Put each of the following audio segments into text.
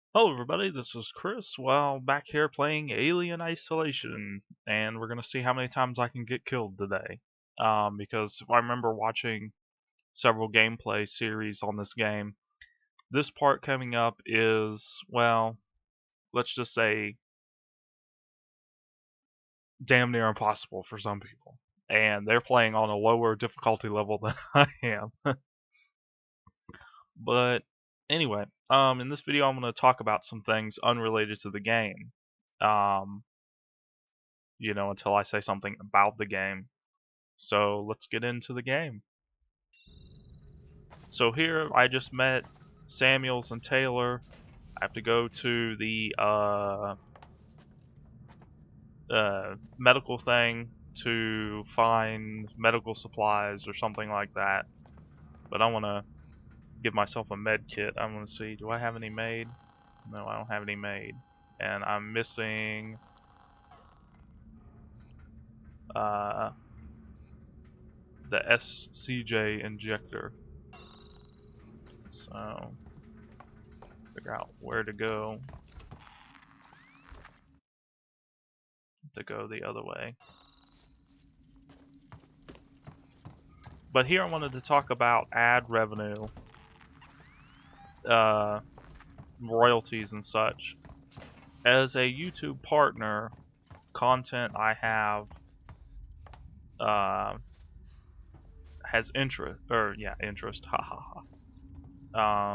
Hello everybody, this is Chris. Well, back here playing Alien Isolation, and we're gonna see how many times I can get killed today. Because I remember watching several gameplay series on this game. This part coming up is, well, let's just say damn near impossible for some people. And they're playing on a lower difficulty level than I am. But anyway, in this video I'm gonna talk about some things unrelated to the game. Um, until I say something about the game. So let's get into the game. So here I just met Samuels and Taylor. I have to go to the medical thing to find medical supplies or something like that. But I want to give myself a med kit. I'm going to see, do I have any made? No, I don't have any made. And I'm missing uh, the SCJ injector. So figure out where to go the other way. But here I wanted to talk about ad revenue, uh, royalties and such. As a YouTube partner, content I have uh, has interest, ha ha ha.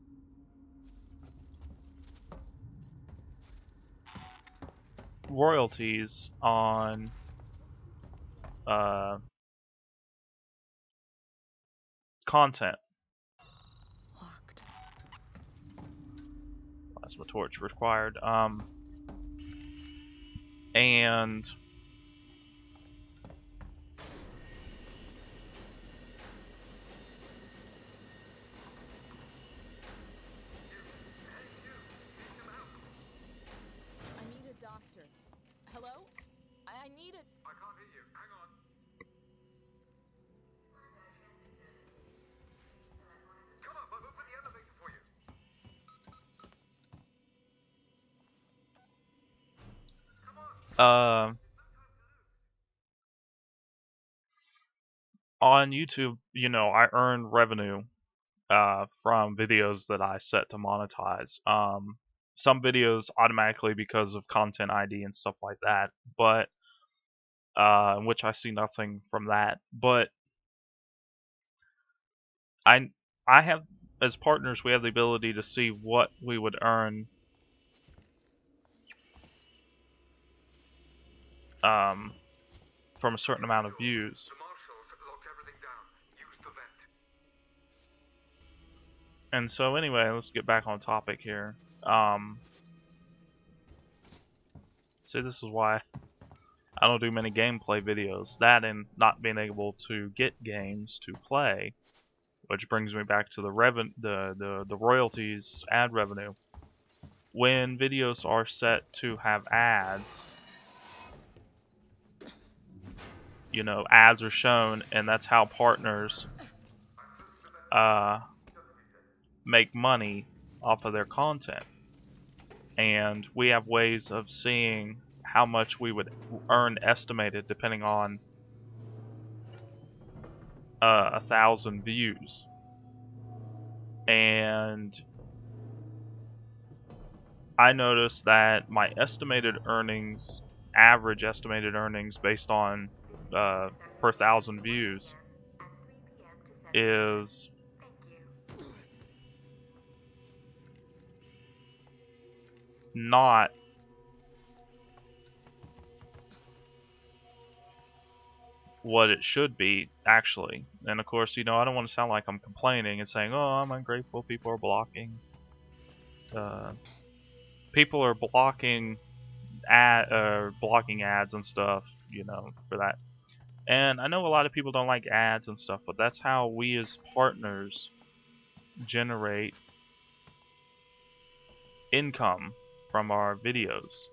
Royalties on uh, content. Locked. Plasma torch required. And I need a doctor. Hello? I need a... I can't hear you. Hang on. Come up, I've opened the elevator for you. Come on. On YouTube, I earn revenue from videos that I set to monetize. Some videos automatically because of content ID and stuff like that, but in which I see nothing from that. But I I have, as partners, we have the ability to see what we would earn from a certain amount of views. The marshals locked everything down. Use the vent. And so anyway, let's get back on topic here. See, this is why I don't do many gameplay videos. That and not being able to get games to play, which brings me back to the royalties, ad revenue. When videos are set to have ads, ads are shown, and that's how partners make money off of their content. And we have ways of seeing how much we would earn estimated depending on 1,000 views. And I noticed that my estimated earnings, average estimated earnings based on per 1,000 views, is not what it should be, actually. And of course, I don't want to sound like I'm complaining and saying, oh, I'm ungrateful, people are blocking. People are blocking blocking ads and stuff, for that. And I know a lot of people don't like ads and stuff, but that's how we as partners generate income from our videos.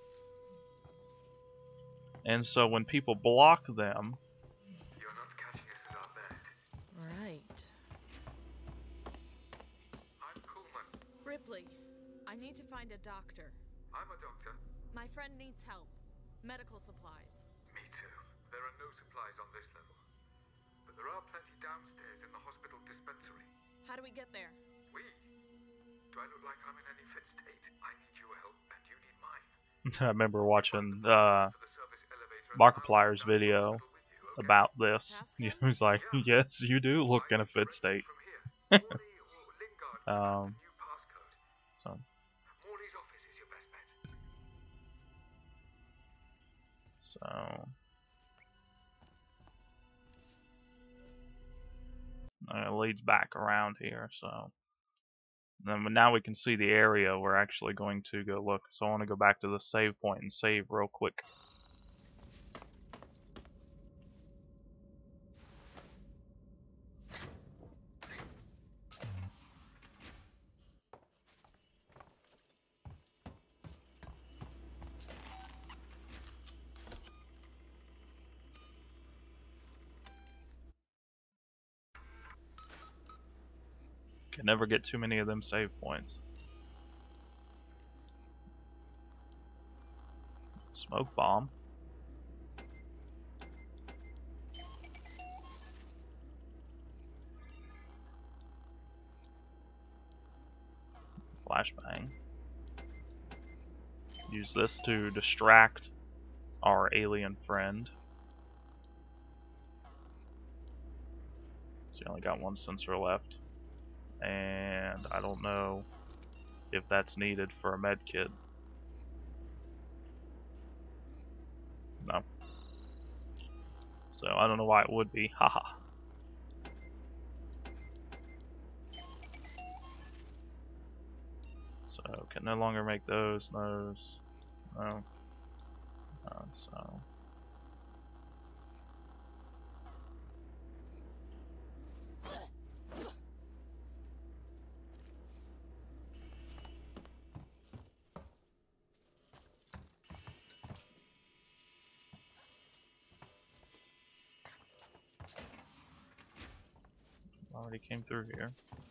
And so when people block them, You're not catching us at our bed. Right. I'm Kuhlman. Ripley, I need to find a doctor. I'm a doctor. My friend needs help. Medical supplies. Me too. There are no supplies on this level. But there are plenty downstairs in the hospital dispensary. How do we get there? We? Do I look like I'm in any fit state? I need your help and you need mine. I remember watching For the service elevator and Markiplier's I'll video hospital with you, okay? about this. Pascal? He was like, yes, you do look in a fit state. Morley or Lingard will have the new passcode. So, Morley's office is your best bet. so it leads back around here. So then now we can see the area we're actually going to go look. So I want to go back to the save point and save real quick. Can never get too many of them save points. Smoke bomb. Flashbang. Use this to distract our alien friend. So you only got one sensor left. And I don't know if that's needed for a med kit. No. So I don't know why it would be. Haha. So can no longer make those. No. So. Already came through here.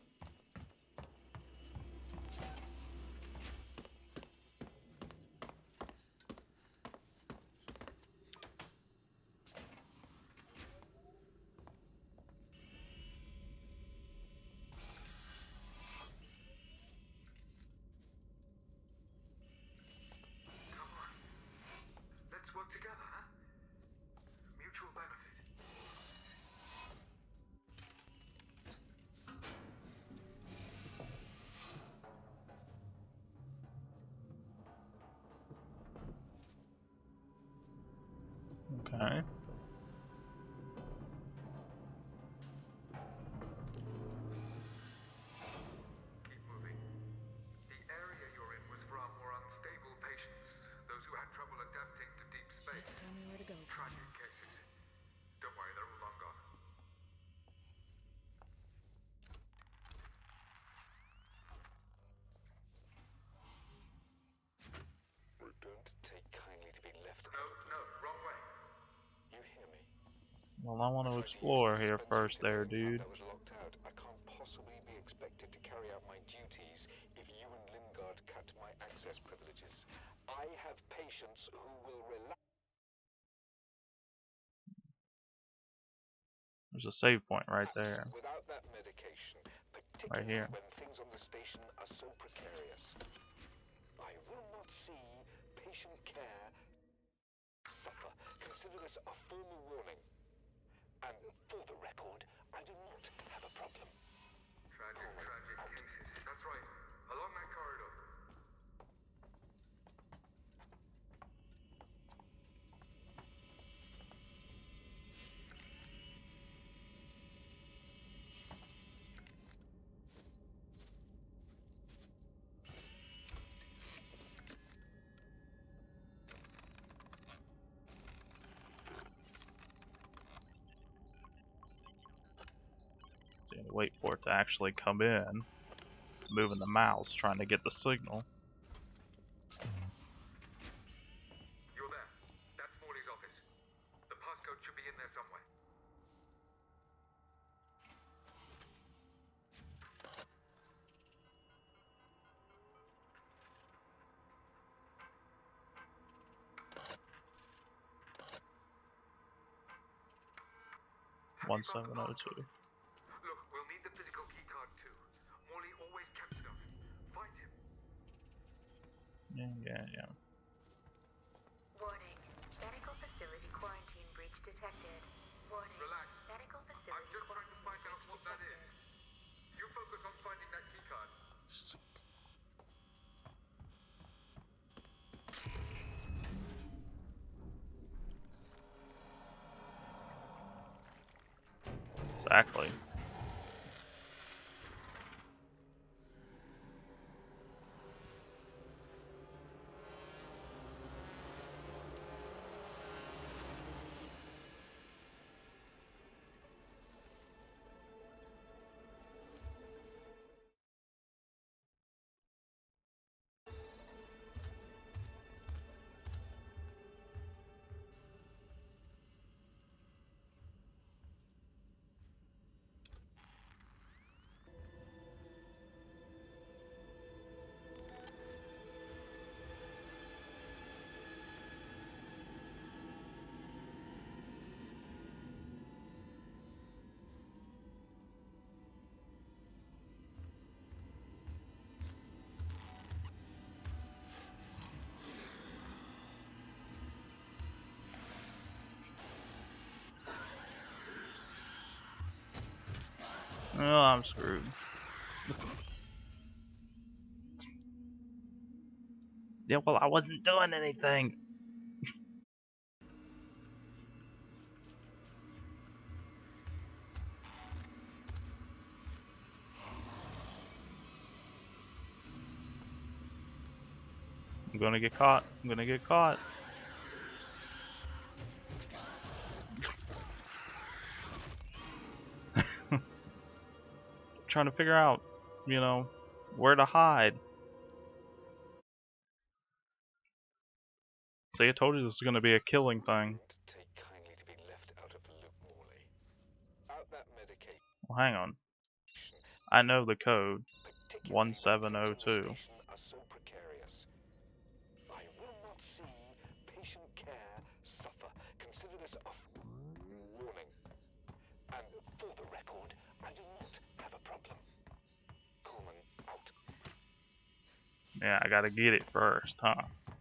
Let's work together, huh? Mutual benefit. Okay. Keep moving. The area you're in was for our more unstable patients, those who had trouble adapting to deep space. Just tell me where to go. Tragic cases. Don't worry, they're all long gone. Don't take kindly to being left. No, wrong way. You hear me? Well, I want to explore here first there, dude. I was locked out. I can't possibly be expected to carry out my duties if you and Lingard cut my access privileges. I have patients who will rely. There's a save point right there. Without that medication, particularly Right here. when things on the station are so precarious. I will not see patient care suffer. Consider this a formal warning. And for the record, I do not have a problem. Tragic cases. That's right. Along that corridor. So you gotta wait for it to actually come in. Moving the mouse, trying to get the signal. You're there. That's Morley's office. The passcode should be in there somewhere. 1702. Look, we'll need the physical keycard too. Morley always kept it on him. Find him. Yeah. Warning. Medical facility quarantine breach detected. Warning. Relax. Medical I'm facility just trying to find out what that is. You focus on finding that keycard. Shit. Exactly. Oh, I'm screwed. Yeah, well, I wasn't doing anything. I'm gonna get caught. I'm gonna get caught. Trying to figure out, where to hide. See, I told you this is gonna be a killing thing. Take kindly to be left out of the loop, Morley. Out that medication, Well, hang on. I know the code. particularly when 1702. conditions are so precarious. I will not see patient care suffer. Consider this a warning. And for the record, I do not have a problem. Coleman out. Yeah, I gotta get it first, huh?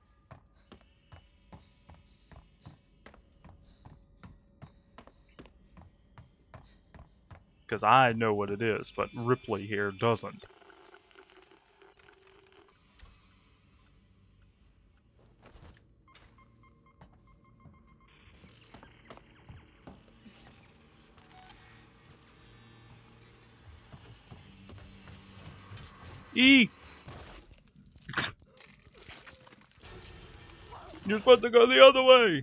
Because I know what it is, but Ripley here doesn't. E! You're supposed to go the other way!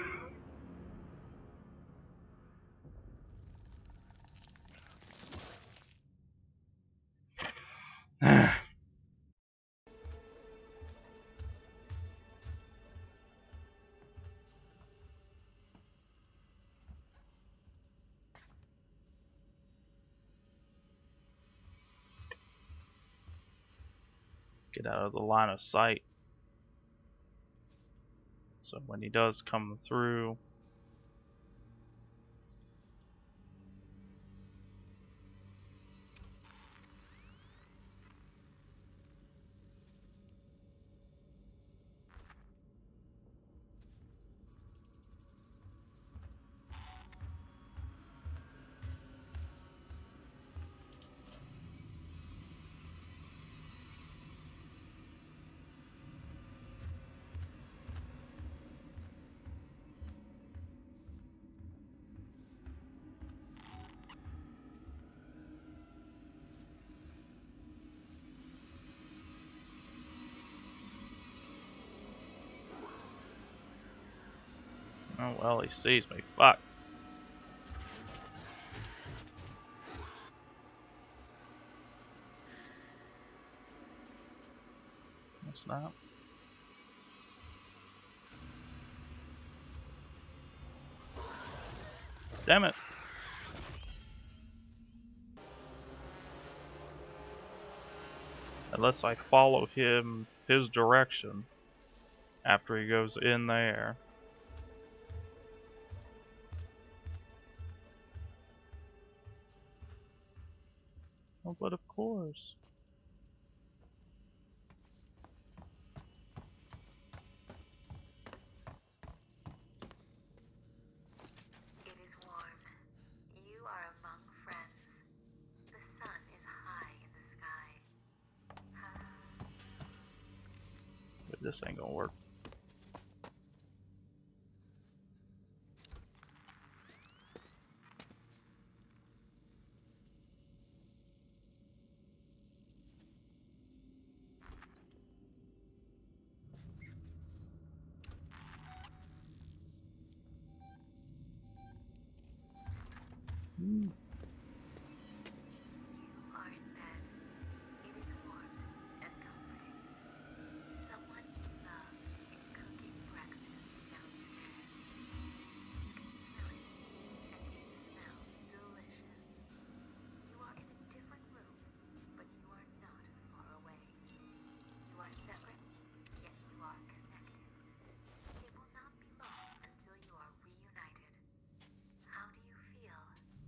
Get out of the line of sight. So when he does come through, oh well, he sees me. Fuck. What's that? Damn it. Unless I follow his direction after he goes in there. Oh, but of course. It is warm. You are among friends. The sun is high in the sky. But this ain't gonna work. You are in bed. It is warm and comforting. Someone you love is cooking breakfast downstairs. You can smell it, and it smells delicious. You are in a different room, but you are not far away. You are separate, yet you are connected. It will not be long until you are reunited. How do you feel?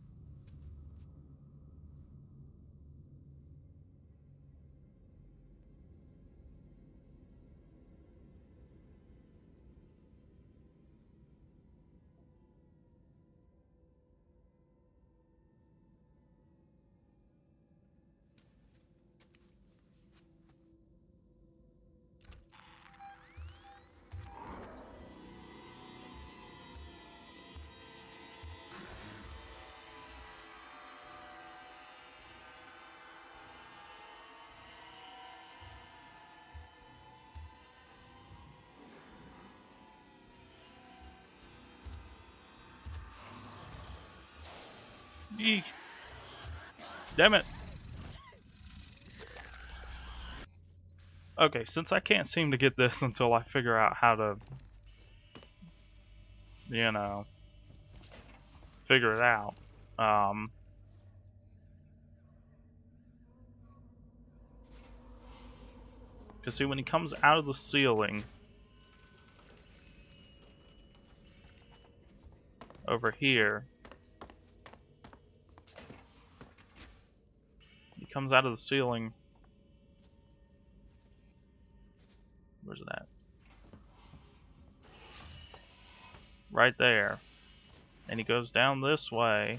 Eek. Damn it. Okay, since I can't seem to get this until I figure out how to, you know, figure it out. Because see, when he comes out of the ceiling over here, he comes out of the ceiling. Where's it at? Right there. And he goes down this way.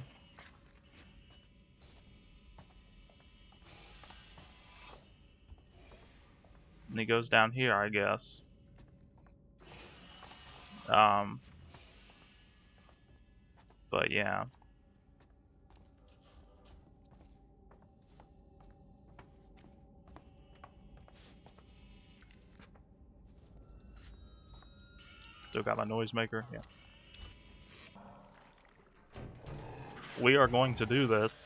And he goes down here, I guess. But yeah. Still got my noisemaker, yeah. We are going to do this.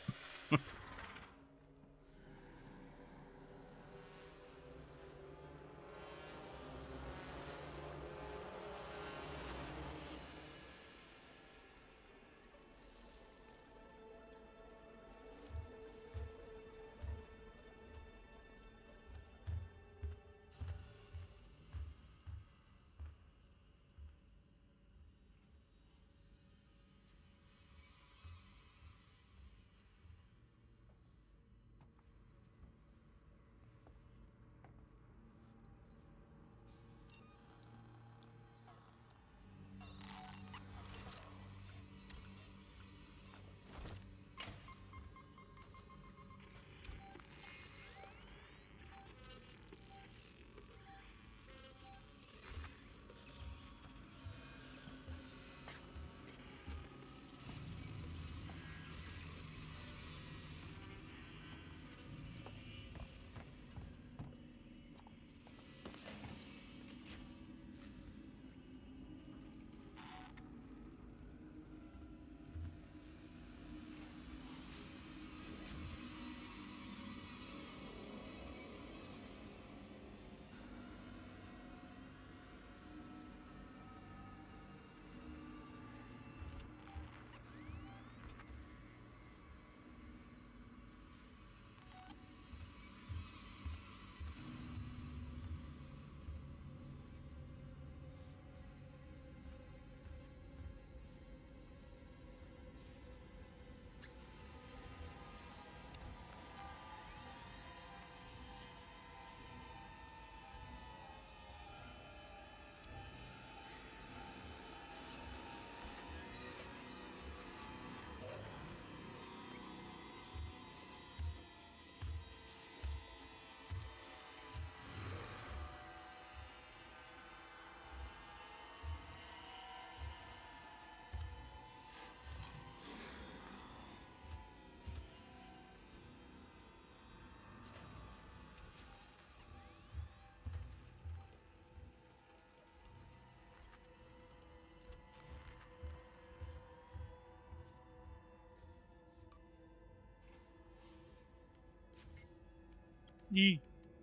Yee.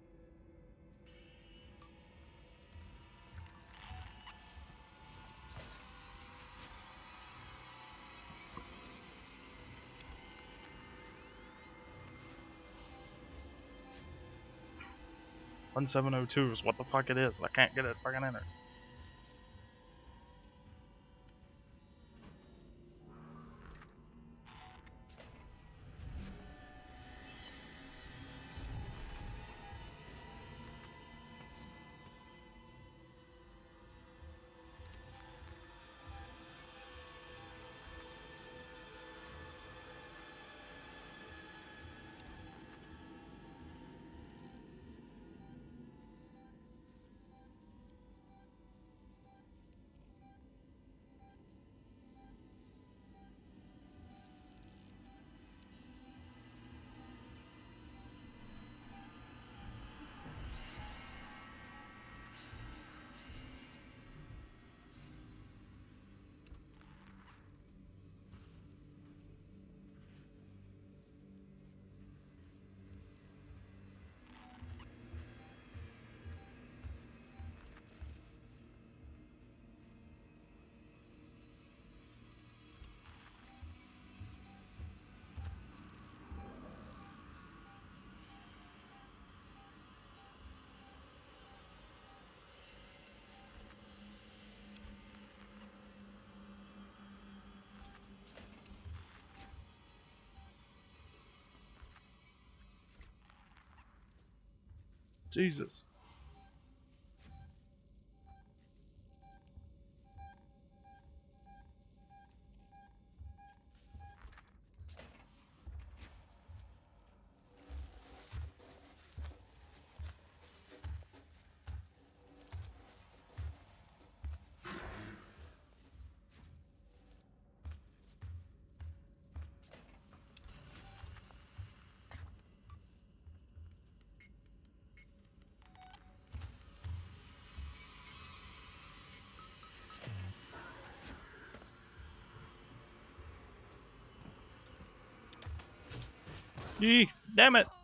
"1702 is what the fuck it is. I can't get it fucking in it." Jesus. Yee. Damn it.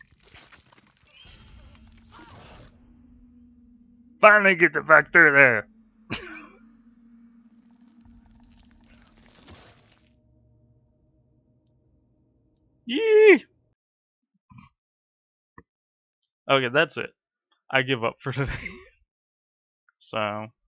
Finally get the fuck through there. Yee. Okay, that's it. I give up for today. So,